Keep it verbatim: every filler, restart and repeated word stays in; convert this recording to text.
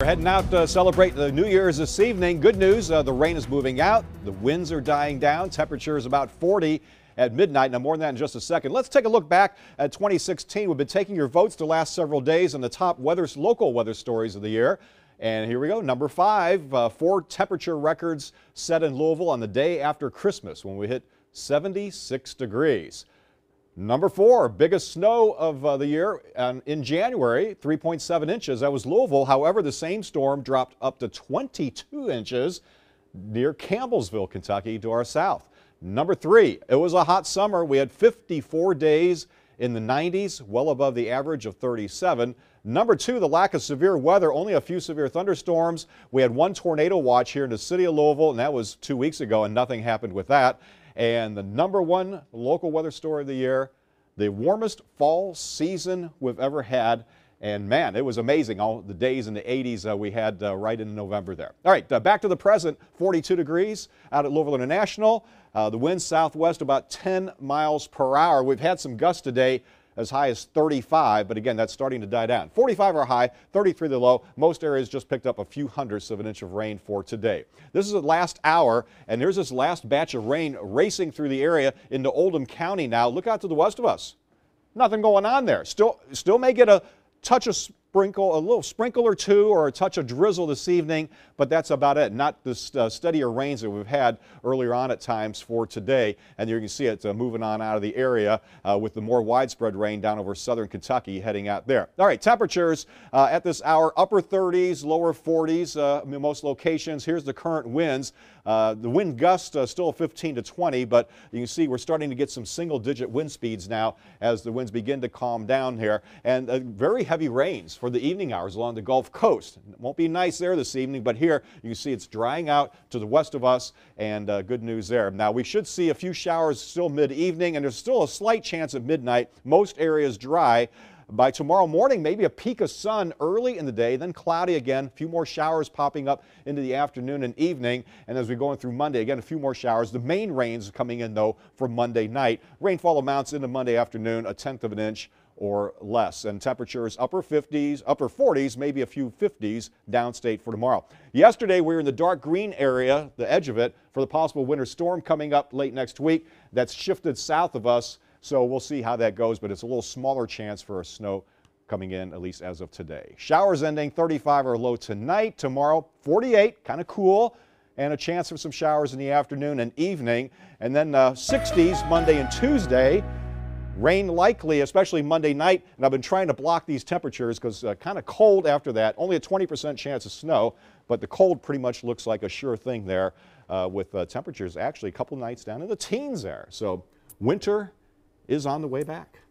We're heading out to celebrate the New Year's this evening. Good news, uh, the rain is moving out. The winds are dying down. Temperature is about forty at midnight. Now, more than that in just a second. Let's take a look back at twenty sixteen. We've been taking your votes the last several days on the top weather, local weather stories of the year. And here we go. Number five, uh, four temperature records set in Louisville on the day after Christmas when we hit seventy-six degrees. Number four, biggest snow of uh, the year um, in January, three point seven inches. That was Louisville. However, the same storm dropped up to twenty-two inches near Campbellsville, Kentucky, to our south. Number three, it was a hot summer. We had fifty-four days in the nineties, well above the average of thirty-seven. Number two, the lack of severe weather, only a few severe thunderstorms. We had one tornado watch here in the city of Louisville, and that was two weeks ago, and nothing happened with that. And the number one local weather story of the year, the warmest fall season we've ever had. And man, it was amazing, all the days in the eighties uh, we had uh, right in November there. All right, uh, back to the present, forty-two degrees out at Louisville International. Uh, the wind southwest about ten miles per hour. We've had some gusts today as high as thirty-five, but again, that's starting to die down. forty-five our high, thirty-three the low. Most areas just picked up a few hundredths of an inch of rain for today. This is the last hour, and there's this last batch of rain racing through the area into Oldham County now. Look out to the west of us. Nothing going on there. Still, still may get a touch of sprinkle, a little sprinkle or two, or a touch of drizzle this evening, but that's about it. Not the uh, steadier rains that we've had earlier on at times for today. And you can see it uh, moving on out of the area uh, with the more widespread rain down over southern Kentucky heading out there. All right, temperatures uh, at this hour, upper thirties, lower forties uh, in most locations. Here's the current winds. Uh, the wind gust uh, still fifteen to twenty, but you can see we're starting to get some single-digit wind speeds now as the winds begin to calm down here. And uh, very heavy rains for the evening hours along the Gulf Coast. It won't be nice there this evening, but here you can see it's drying out to the west of us, and uh, good news there. Now, we should see a few showers still mid-evening, and there's still a slight chance at midnight. Most areas dry. By tomorrow morning, maybe a peak of sun early in the day, then cloudy again, a few more showers popping up into the afternoon and evening. And as we're going through Monday, again, a few more showers. The main rains are coming in, though, for Monday night. Rainfall amounts into Monday afternoon, a tenth of an inch or less. And temperatures upper fifties, upper forties, maybe a few fifties downstate for tomorrow. Yesterday, we were in the dark green area, the edge of it, for the possible winter storm coming up late next week. That's shifted south of us. So we'll see how that goes, but it's a little smaller chance for a snow coming in, at least as of today. Showers ending thirty-five or low tonight. Tomorrow, forty-eight, kind of cool, and a chance for some showers in the afternoon and evening. And then uh, sixties Monday and Tuesday. Rain likely, especially Monday night. And I've been trying to block these temperatures because uh, kind of cold after that. Only a twenty percent chance of snow, but the cold pretty much looks like a sure thing there uh, with uh, temperatures actually a couple nights down in the teens there. So winter is on the way back.